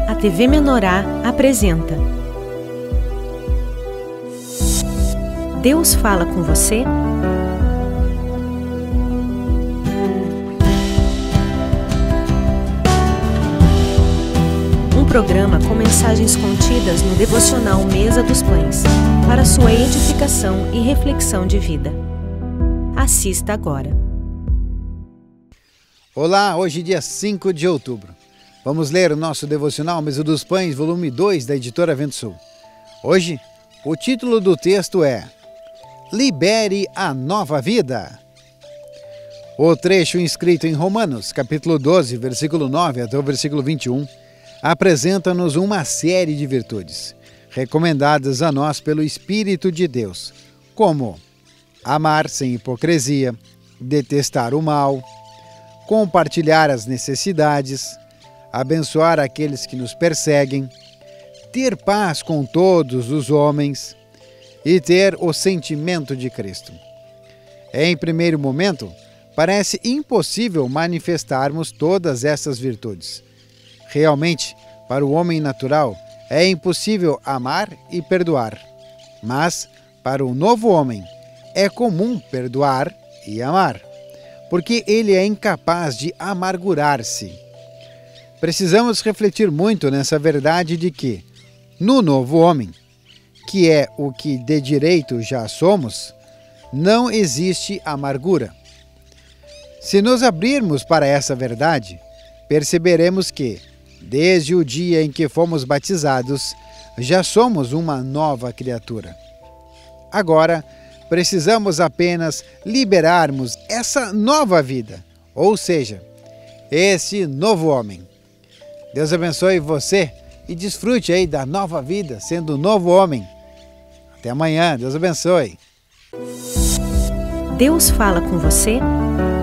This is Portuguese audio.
A TV Menorá apresenta Deus fala com você? Um programa com mensagens contidas no devocional Mesa dos Pães, para sua edificação e reflexão de vida. Assista agora. Olá, hoje dia 5 de outubro. Vamos ler o nosso devocional Mesa dos Pães, volume 2, da editora Vento Sul. Hoje, o título do texto é Libere a Nova Vida. O trecho inscrito em Romanos, capítulo 12, versículo 9 até o versículo 21, apresenta-nos uma série de virtudes, recomendadas a nós pelo Espírito de Deus, como amar sem hipocrisia, detestar o mal, compartilhar as necessidades, abençoar aqueles que nos perseguem, ter paz com todos os homens e ter o sentimento de Cristo. Em primeiro momento, parece impossível manifestarmos todas essas virtudes. Realmente, para o homem natural, é impossível amar e perdoar. Mas, para o novo homem, é comum perdoar e amar, porque ele é incapaz de amargurar-se. Precisamos refletir muito nessa verdade de que, no novo homem, que é o que de direito já somos, não existe amargura. Se nos abrirmos para essa verdade, perceberemos que, desde o dia em que fomos batizados, já somos uma nova criatura. Agora, precisamos apenas liberarmos essa nova vida, ou seja, esse novo homem. Deus abençoe você e desfrute aí da nova vida, sendo um novo homem. Até amanhã, Deus abençoe. Deus fala com você?